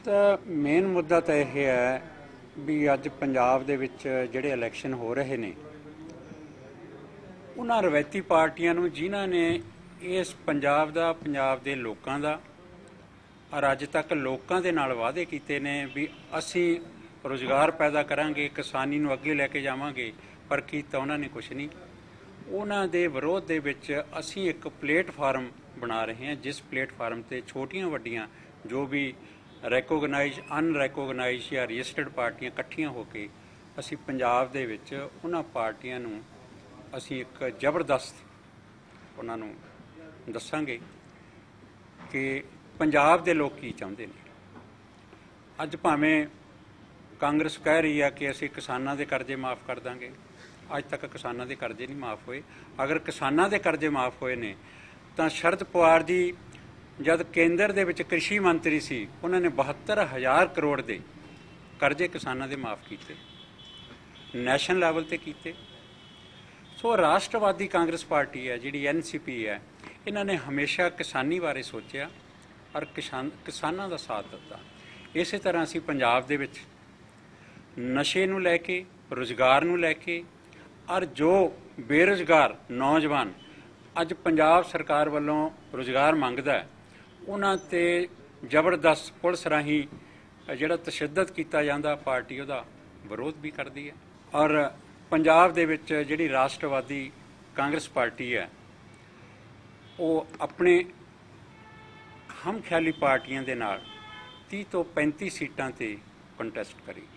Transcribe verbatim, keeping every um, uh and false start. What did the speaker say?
ਤਾਂ ਮੇਨ ਮੁੱਦਾ ਤਾਂ ਇਹ ਹੈ ਵੀ ਅੱਜ ਪੰਜਾਬ ਦੇ ਵਿੱਚ ਜਿਹੜੇ ਇਲੈਕਸ਼ਨ ਹੋ ਰਹੇ ਨੇ ਉਹਨਾਂ ਰਵਾਇਤੀ ਪਾਰਟੀਆਂ ਨੂੰ ਜਿਨ੍ਹਾਂ ਨੇ ਇਸ ਪੰਜਾਬ ਦਾ ਪੰਜਾਬ ਦੇ ਲੋਕਾਂ ਦਾ ਔਰ ਅੱਜ ਤੱਕ ਲੋਕਾਂ ਦੇ ਨਾਲ ਵਾਅਦੇ ਕੀਤੇ ਨੇ ਵੀ ਅਸੀਂ ਰੁਜ਼ਗਾਰ ਪੈਦਾ ਕਰਾਂਗੇ, ਕਿਸਾਨੀ ਨੂੰ ਅੱਗੇ ਲੈ ਕੇ ਜਾਵਾਂਗੇ, ਪਰ ਕੀਤਾ ਉਹਨਾਂ ਨੇ ਕੁਛ ਨਹੀਂ। ਉਹਨਾਂ ਦੇ ਵਿਰੋਧ ਦੇ ਵਿੱਚ ਅਸੀਂ ਇੱਕ ਪਲੇਟਫਾਰਮ ਬਣਾ ਰਹੇ ਹਾਂ, ਜਿਸ ਪਲੇਟਫਾਰਮ ਤੇ ਛੋਟੀਆਂ ਵੱਡੀਆਂ ਜੋ ਵੀ ਰੈਕੋਗਨਾਈਜ਼ ਅਨਰੈਕੋਗਨਾਈਜ਼ ਜਾਂ ਰਜਿਸਟਰਡ ਪਾਰਟੀਆਂ ਇਕੱਠੀਆਂ ਹੋ ਕੇ ਅਸੀਂ ਪੰਜਾਬ ਦੇ ਵਿੱਚ ਉਹਨਾਂ ਪਾਰਟੀਆਂ ਨੂੰ ਅਸੀਂ ਇੱਕ ਜ਼ਬਰਦਸਤ ਉਹਨਾਂ ਨੂੰ ਦੱਸਾਂਗੇ ਕਿ ਪੰਜਾਬ ਦੇ ਲੋਕ ਕੀ ਚਾਹੁੰਦੇ ਨੇ। ਅੱਜ ਭਾਵੇਂ ਕਾਂਗਰਸ ਕਹਿ ਰਹੀ ਹੈ ਕਿ ਅਸੀਂ ਕਿਸਾਨਾਂ ਦੇ ਕਰਜ਼ੇ ਮਾफ़ ਕਰ ਦਾਂਗੇ, ਅੱਜ ਤੱਕ ਕਿਸਾਨਾਂ ਦੇ ਕਰਜ਼ੇ ਨਹੀਂ ਮਾफ़ ਹੋਏ। ਅਗਰ ਕਿਸਾਨਾਂ ਦੇ ਕਰਜ਼ੇ ਮਾफ़ ਹੋਏ ਨੇ ਤਾਂ ਸ਼ਰਦ ਪਵਾਰ ਜੀ ਜਦ ਕੇਂਦਰ ਦੇ ਵਿੱਚ ਕ੍ਰਿਸ਼ੀ ਮੰਤਰੀ ਸੀ ਉਹਨਾਂ ਨੇ ਬਹੱਤਰ ਹਜ਼ਾਰ ਕਰੋੜ ਦੇ ਕਰਜ਼ੇ ਕਿਸਾਨਾਂ ਦੇ ਮਾफ़ ਕੀਤੇ, ਨੈਸ਼ਨਲ ਲੈਵਲ ਤੇ ਕੀਤੇ। ਸੋ ਰਾਸ਼ਟਰਵਾਦੀ ਕਾਂਗਰਸ ਪਾਰਟੀ ਹੈ ਜਿਹੜੀ ਐਨ ਸੀ ਪੀ ਹੈ, ਇਹਨਾਂ ਨੇ ਹਮੇਸ਼ਾ ਕਿਸਾਨੀ ਬਾਰੇ ਸੋਚਿਆ ਔਰ ਕਿਸਾਨ ਕਿਸਾਨਾਂ ਦਾ ਸਾਥ ਦਿੱਤਾ। ਇਸੇ ਤਰ੍ਹਾਂ ਅਸੀਂ ਪੰਜਾਬ ਦੇ ਵਿੱਚ ਨਸ਼ੇ ਨੂੰ ਲੈ ਕੇ, ਰੁਜ਼ਗਾਰ ਨੂੰ ਲੈ ਕੇ ਔਰ ਜੋ ਬੇਰੁਜ਼ਗਾਰ ਨੌਜਵਾਨ ਅੱਜ ਪੰਜਾਬ ਸਰਕਾਰ ਵੱਲੋਂ ਰੁਜ਼ਗਾਰ ਮੰਗਦਾ ਉਹਨਾਂ 'ਤੇ ਜ਼ਬਰਦਸਤ ਪੁਲਿਸ ਰਾਹੀਂ ਜਿਹੜਾ ਤਸ਼ੱਦਦ ਕੀਤਾ ਜਾਂਦਾ, ਪਾਰਟੀ ਉਹਦਾ ਵਿਰੋਧ ਵੀ ਕਰਦੀ ਹੈ। ਔਰ ਪੰਜਾਬ ਦੇ ਵਿੱਚ ਜਿਹੜੀ ਰਾਸ਼ਟਰਵਾਦੀ ਕਾਂਗਰਸ ਪਾਰਟੀ ਹੈ ਉਹ ਆਪਣੇ ਹਮ ਖਿਆਲੀ ਪਾਰਟੀਆਂ ਦੇ ਨਾਲ ਤੀਹ ਤੋਂ ਪੈਂਤੀ ਸੀਟਾਂ 'ਤੇ ਕੰਟੈਸਟ ਕਰੀ।